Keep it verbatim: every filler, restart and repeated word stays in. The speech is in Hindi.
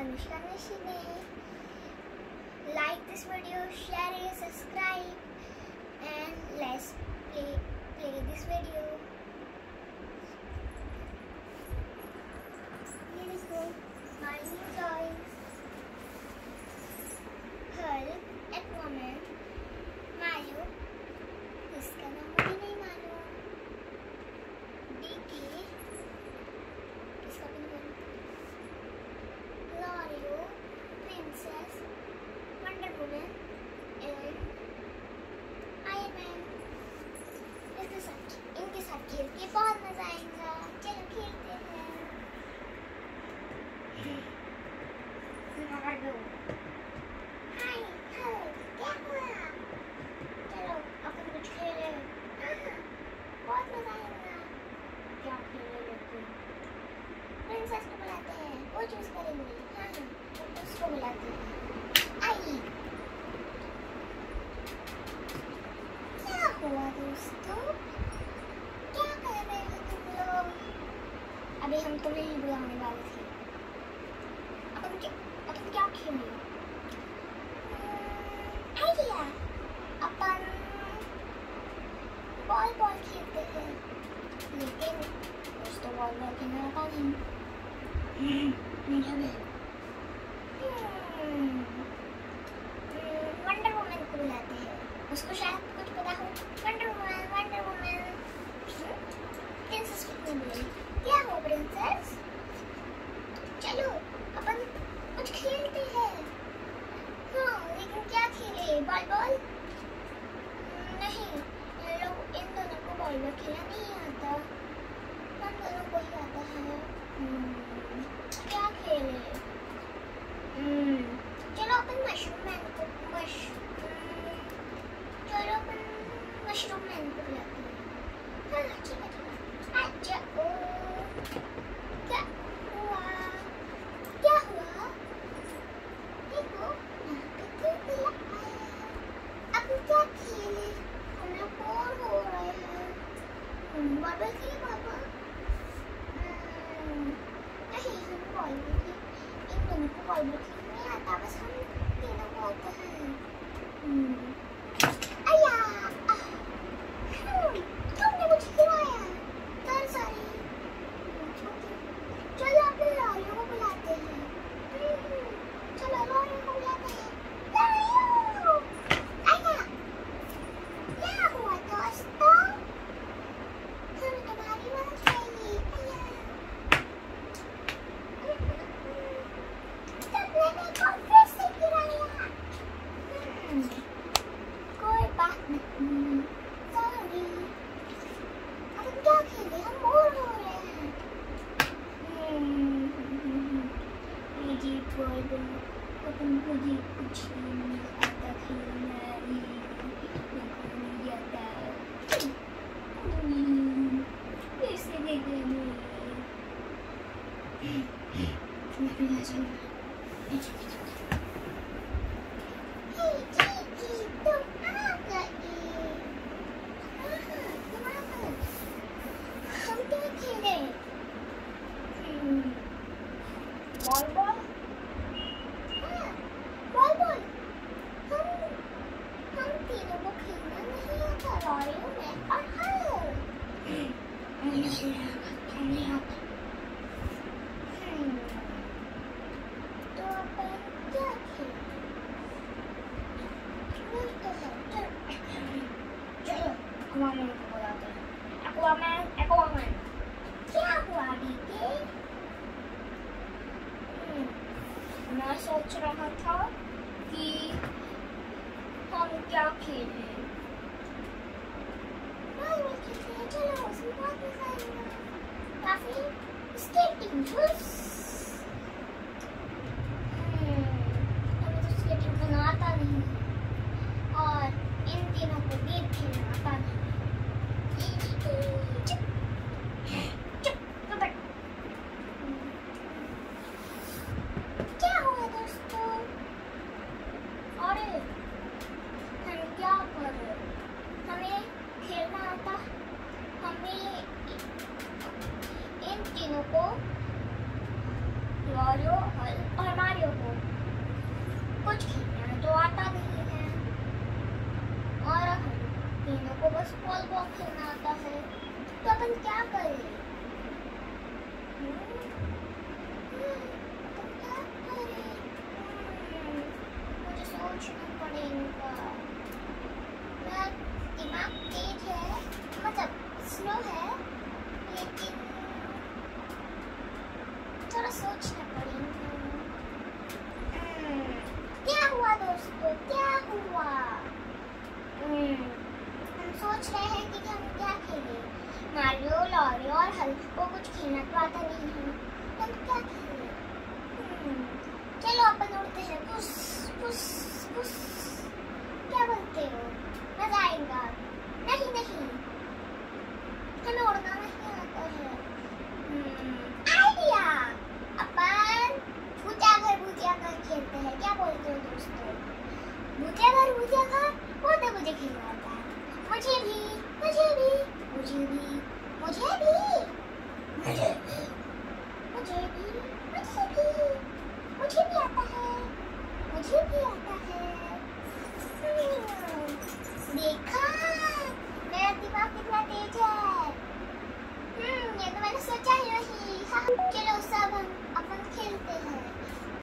Anushka Nashine. Like this video, share it, subscribe, and let's play play this video. Here is go. My new toys. Hulk, Aquaman, Mario. इसका नाम मुझे नहीं मालूम. डीके. इसका भी नहीं मालूम. Mario, Princess, Wonder Woman, and Iron Man. इसके साथ इनके साथ खेल के बहुत मजा आएगा. चलो खेलते हैं. हाय हाय क्या हुआ? चलो अपन कुछ खेले. बहुत मजा आएगा. क्या खेले लेकिन प्रिंसेस को बुलाते हैं. वो चूज करेंगे. हाँ उसको बुलाते हैं. आई क्या हुआ दोस्तों? क्या कर रहे हो तुम लोग? अभी हम तुम्हें ही बुलाने वाले थे. अपन क्या अपन क्या खेलें? आइडिया. अपन बॉल बॉल खेलते हैं. लेकिन उस तो बॉल बॉल खेलना आता नहीं. मुझे भी वंडर वुमन को बुलाते हैं. उसको शायद कुछ पता हो. Wonder woman wonder woman. Princess कितनी बोली? क्या हो प्रिंसेस? चलो अपन कुछ खेलते हैं. हाँ लेकिन क्या खेले? Ball ball? नहीं इन लोग इन दोनों को बॉल बॉल खेलना नहीं आता. हम दोनों को ही आता है. क्या खेले? चलो अपन मशरूम मैन को मश चलो अपन मशरूम मैन को बुलाते हैं. हाँ ठीक है ठीक है. अच्छा ओ क्या हुआ? क्या हुआ? देखो यहाँ पे खेलते लगाया. अब क्या खेले? हम लोग बोर हो रहे हैं. बॉल बॉल खेले पापा? नहीं हम बॉल बॉल खेले. इन दोनों को बॉल बॉल खेलने नहीं आता. बस हम तीनों को आता है. अया तुमने मुझे गिराया. Sorry sorry. चलो अपने लॉरियों को बुलाते हैं. चलो लॉरियों को बुलाते हैं. लॉरियों अया क्या हुआ दोस्तों? हमें तुम्हारी मदद चाहिए. अया तुमने मेरे को फिर से गिराया. कोई बात नहीं. सॉरी. अब क्या खेले? हम बोर हो रहे हैं. मुझे बॉल बॉल अपन मुझे कुछ नहीं आता खेलना. नहीं आता. कैसे देखे मैं भी आ जाऊंगा. बॉल बॉल हाँ बॉल बॉल. हम हम तीनों को खेलना नहीं आता. लॉरियों में और हल नहीं आता. तो अपन क्या खेलें? चलो एक्वामैन को बुलाते हैं. एक्वामैन एक्वामैन क्या हुआ डीके? मैं सोच रहा था कि हम क्या खेलें. चलो उसमें बहुत मजा आएगा. काफी स्केटिंग हमें तो स्केटिंग करना आता नहीं. और इन तीनों को भी खेलना आता नहीं. क्या हुआ दोस्तों? अरे हम क्या कर रहे? हमें खेलना आता. हमें इन तीनों को लॉरियो और मारियो को कुछ खेलना तो आता नहीं है और हम तीनों को बस बॉल बॉल खेलना आता है, तो अपन क्या करें? अपन क्या करें? मुझे सोचना पड़ेगा। मेरा दिमाग तेज है, मतलब स्लो है, लेकिन थोड़ा सोचना पड़ेगा। क्या हुआ दोस्तों, क्या हुआ? हम सोच रहे हैं कि हम क्या खेलें। मारियो, लॉरियो और हल्क को कुछ खेलना तो आता नहीं है, तो हम क्या खेलें? चलो अपन उड़ते हैं। पुस पुस पुस। क्या बोलते हो? मजा आएगा? नहीं नहीं, हमें उड़ना नहीं आता है। आइडिया, अपन भूतिया घर भूतिया घर खेलते हैं। क्या बोलते हो दोस्तों? भूतिया घर भूतिया घर वो तो मुझे खेलना आता है। मुझे भी मुझे भी मुझे भी मुझे भी मुझे भी